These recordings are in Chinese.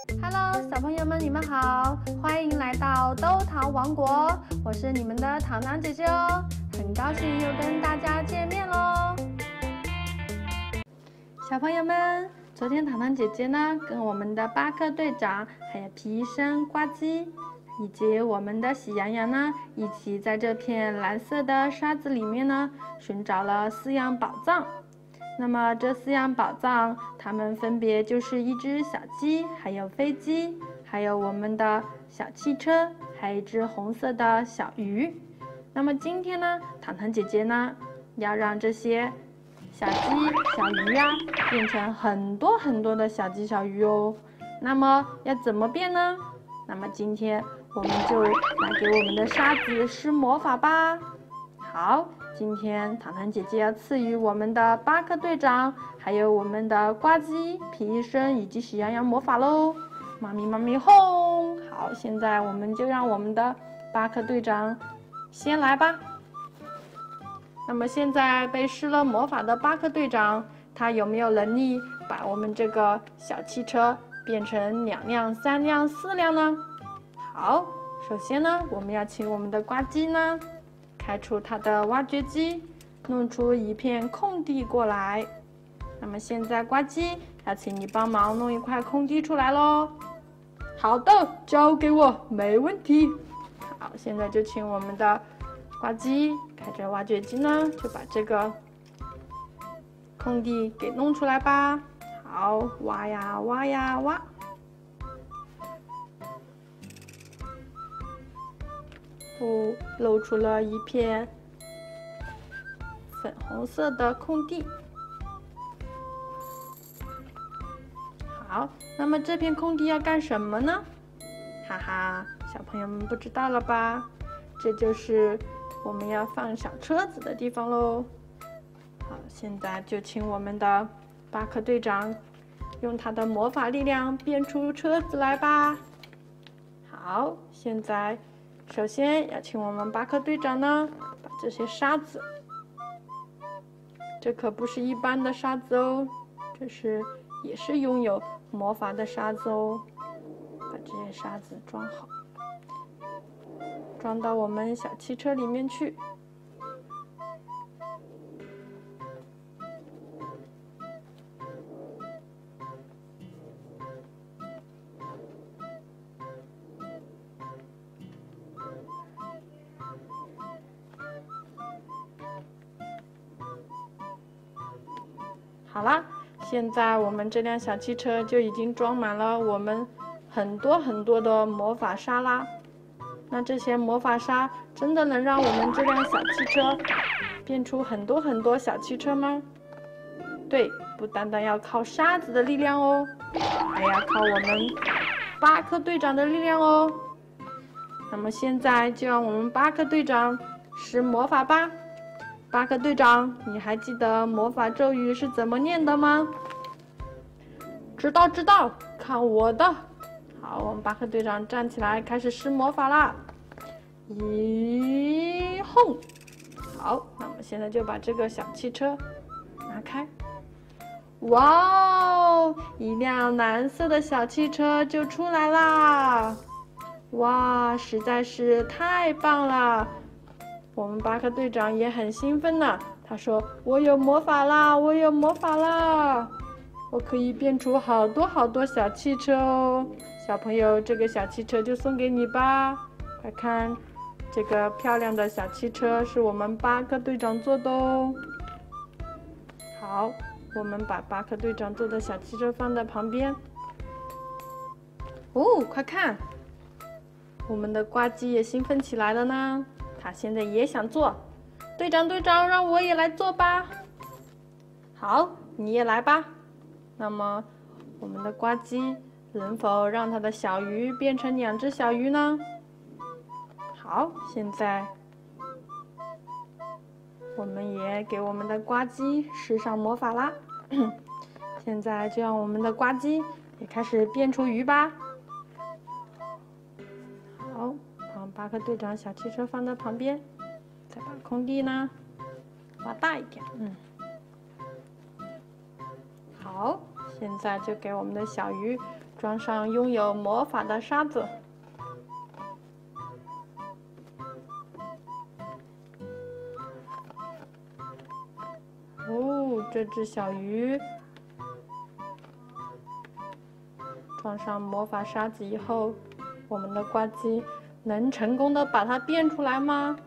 Hello， 小朋友们，你们好，欢迎来到豆糖王国，我是你们的糖糖姐姐哦，很高兴又跟大家见面喽。小朋友们，昨天糖糖姐姐呢，跟我们的巴克队长，还有皮医生、呱唧，以及我们的喜羊羊呢，一起在这片蓝色的沙子里面呢，寻找了4样宝藏。那么这4样宝藏，它们分别就是一只小鸡，还有飞机，还有我们的小汽车，还有一只红色的小鱼。那么今天呢，糖糖姐姐呢，要让这些小鸡、小鱼啊，变成很多很多的小鸡、小鱼哦。那么要怎么变呢？那么今天我们就来给我们的沙子施魔法吧。好，今天糖糖姐姐要赐予我们的巴克队长，还有我们的呱唧、皮医生以及喜羊羊魔法喽！妈咪妈咪轰！好，现在我们就让我们的巴克队长先来吧。那么现在被施了魔法的巴克队长，他有没有能力把我们这个小汽车变成2辆、3辆、4辆呢？好，首先呢，我们要请我们的呱唧呢，开出它的挖掘机，弄出一片空地过来。那么现在呱唧要请你帮忙弄一块空地出来咯。好的，交给我，没问题。好，现在就请我们的呱唧开着挖掘机呢，就把这个空地给弄出来吧。好，挖呀挖呀挖。露出了一片粉红色的空地。好，那么这片空地要干什么呢？哈哈，小朋友们不知道了吧？这就是我们要放小车子的地方喽。好，现在就请我们的巴克队长用他的魔法力量变出车子来吧。好，现在首先要请我们巴克队长呢，把这些沙子，这可不是一般的沙子哦，也是拥有魔法的沙子哦。把这些沙子装好，装到我们小汽车里面去。好啦，现在我们这辆小汽车就已经装满了我们很多很多的魔法沙啦。那这些魔法沙真的能让我们这辆小汽车变出很多很多小汽车吗？对，不单单要靠沙子的力量哦，还要靠我们巴克队长的力量哦。那么现在就让我们巴克队长施魔法吧。巴克队长，你还记得魔法咒语是怎么念的吗？知道，看我的。好，我们巴克队长站起来，开始施魔法啦！一轰！好，那我们现在就把这个小汽车拿开。哇哦，一辆蓝色的小汽车就出来啦！哇，实在是太棒了！我们巴克队长也很兴奋呢，他说：“我有魔法啦，我有魔法啦！我可以变出好多好多小汽车哦。”小朋友，这个小汽车就送给你吧，快看，这个漂亮的小汽车是我们巴克队长做的哦。好，我们把巴克队长做的小汽车放在旁边。哦，快看，我们的呱唧也兴奋起来了呢。他现在也想做，队长，让我也来做吧。好，你也来吧。那么，我们的呱唧能否让他的小鱼变成2只小鱼呢？好，现在我们也给我们的呱唧施上魔法啦。现在就让我们的呱唧也开始变出鱼吧。好。巴克队长小汽车放在旁边，再把空地呢挖大一点。好，现在就给我们的小鱼装上拥有魔法的沙子。哦，这只小鱼装上魔法沙子以后，我们的呱唧能成功的把它变出来吗？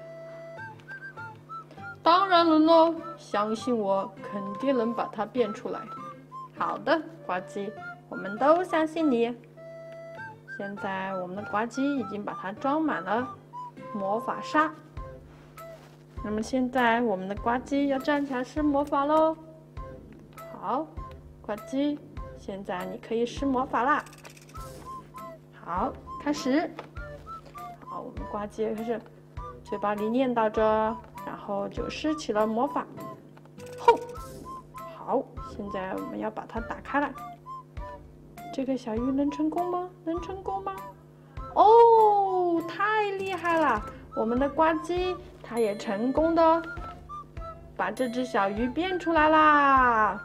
当然能喽，相信我，肯定能把它变出来。好的，呱唧，我们都相信你。现在我们的呱唧已经把它装满了魔法沙。那么现在我们的呱唧要站起来施魔法喽。好，呱唧，现在你可以施魔法啦。好，开始。好，我们呱唧开始嘴巴里念叨着。然后就施起了魔法，吼！好，现在我们要把它打开了。这个小鱼能成功吗？能成功吗？哦，太厉害了！我们的呱唧它也成功的把这只小鱼变出来啦。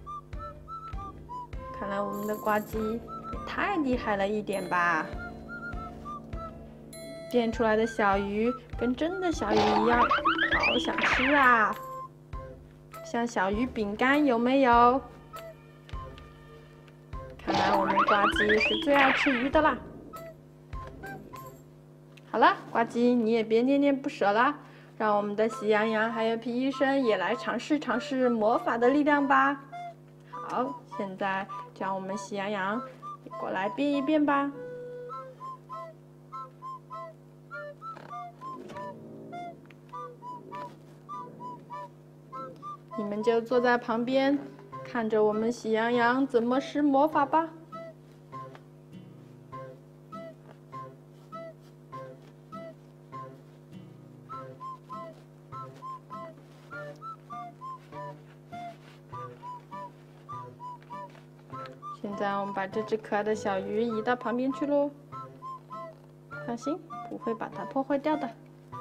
看来我们的呱唧也太厉害了一点吧。变出来的小鱼跟真的小鱼一样，好想吃啊！像小鱼饼干有没有？看来我们呱唧是最爱吃鱼的啦。好了，呱唧你也别念念不舍啦，让我们的喜羊羊还有皮医生也来尝试尝试魔法的力量吧。好，现在就让我们喜羊羊也过来变一变吧。你们就坐在旁边，看着我们喜羊羊怎么施魔法吧。现在我们把这只可爱的小鱼移到旁边去喽，放心，不会把它破坏掉的。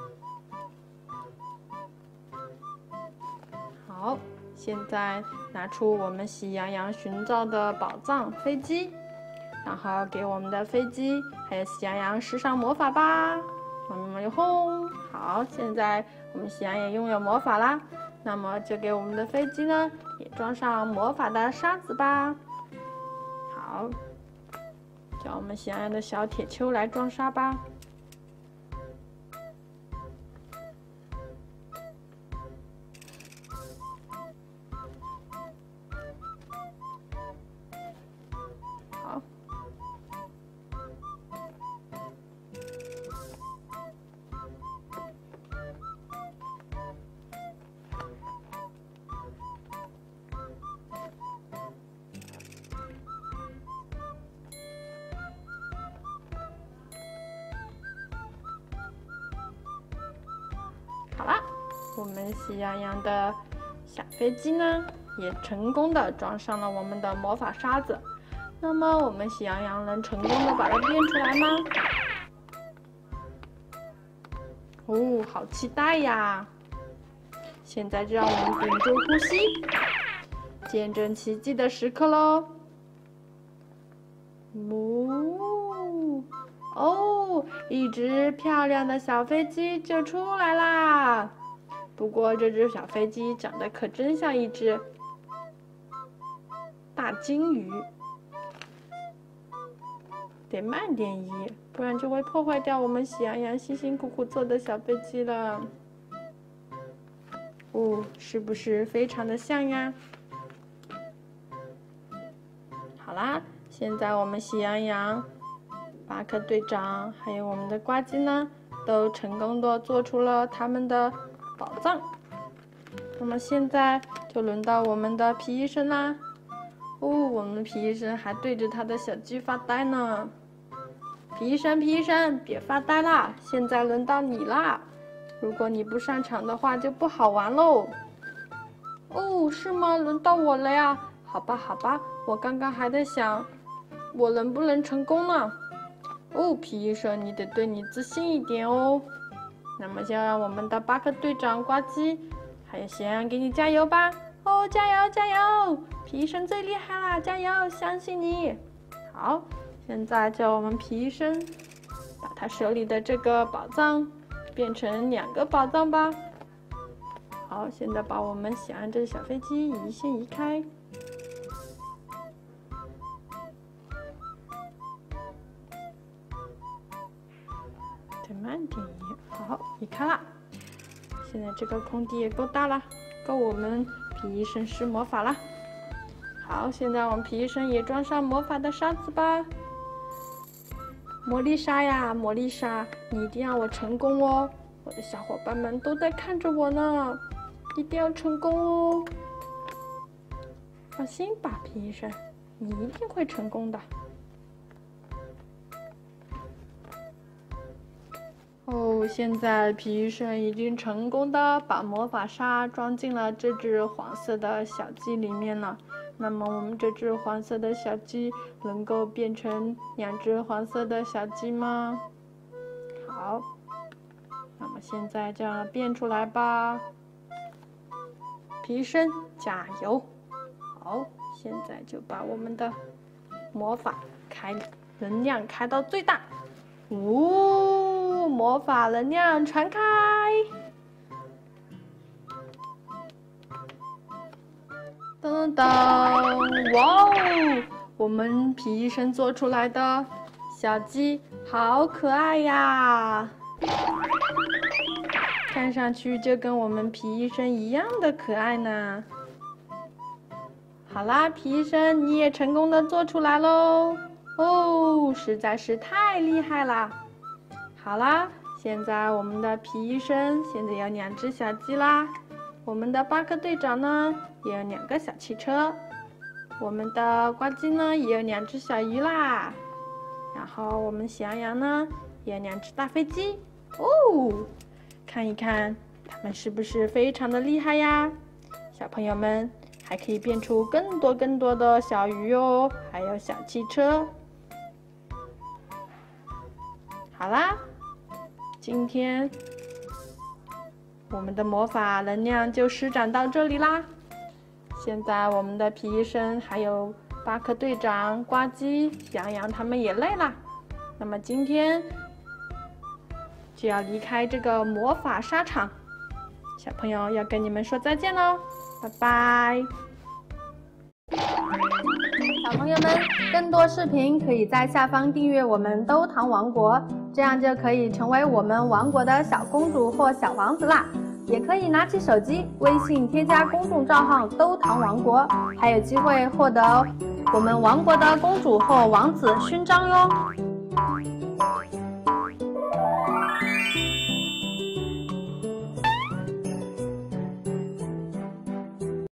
好，现在拿出我们喜羊羊寻找的宝藏飞机，然后给我们的飞机还有喜羊羊施上魔法吧。轰！好，现在我们喜羊羊拥有魔法啦，那么就给我们的飞机呢也装上魔法的沙子吧。好，叫我们喜羊羊的小铁锹来装沙吧。好，好啦，我们喜羊羊的小飞机呢，也成功的装上了我们的魔法沙子。那么我们喜羊羊能成功的把它变出来吗？哦，好期待呀！现在就让我们屏住呼吸，见证奇迹的时刻喽！哦，一只漂亮的小飞机就出来啦！不过这只小飞机长得可真像一只大金鱼，得慢点移，不然就会破坏掉我们喜羊羊辛辛苦苦做的小飞机了。哦，是不是非常的像呀？好啦，现在我们喜羊羊、巴克队长还有我们的呱唧呢，都成功的做出了他们的宝藏。那么现在就轮到我们的皮医生啦。哦，我们的皮医生还对着他的小鸡发呆呢。皮医生，皮医生，别发呆啦，现在轮到你啦。如果你不上场的话，就不好玩喽。哦，是吗？轮到我了呀。好吧，好吧，我刚刚还在想，我能不能成功呢？哦，皮医生，你得对你自信一点哦。那么就让我们的巴克队长呱唧，还有喜羊羊给你加油吧！哦，加油加油！皮医生最厉害啦，加油，相信你！ 好，现在叫我们皮医生把他手里的这个宝藏变成2个宝藏吧。好，现在把我们喜欢这小飞机先移开。再慢点移，好，移开了。现在这个空地也够大了，够我们皮医生施魔法了。好，现在我们皮医生也装上魔法的沙子吧。魔力沙呀，魔力沙，你一定要我成功哦！我的小伙伴们都在看着我呢，一定要成功哦！放心吧，皮医生，你一定会成功的。哦，现在皮医生已经成功的把魔法沙装进了这只黄色的小鸡里面了。那么我们这只黄色的小鸡能够变成2只黄色的小鸡吗？好，那么现在就要变出来吧。皮医生加油！好，现在就把我们的魔法能量开到最大。魔法能量传开！噔噔，哇哦！我们皮医生做出来的小鸡好可爱呀，看上去就跟我们皮医生一样的可爱呢。好啦，皮医生，你也成功的做出来喽！哦，实在是太厉害啦！好啦，现在我们的皮医生现在有2只小鸡啦。我们的巴克队长呢，也有2个小汽车，我们的呱唧呢，也有2只小鱼啦，然后我们喜羊羊呢，也有2只大飞机哦。看一看，它们是不是非常的厉害呀？小朋友们还可以变出更多的小鱼哦，还有小汽车。好啦，今天我们的魔法能量就施展到这里啦。现在我们的皮医生还有巴克队长、呱唧、羊羊他们也累啦。那么今天就要离开这个魔法沙场，小朋友要跟你们说再见喽，拜拜。小朋友们，更多视频可以在下方订阅我们兜糖王国，这样就可以成为我们王国的小公主或小王子啦。也可以拿起手机，微信添加公众账号“兜糖王国”，还有机会获得我们王国的公主或王子勋章哟。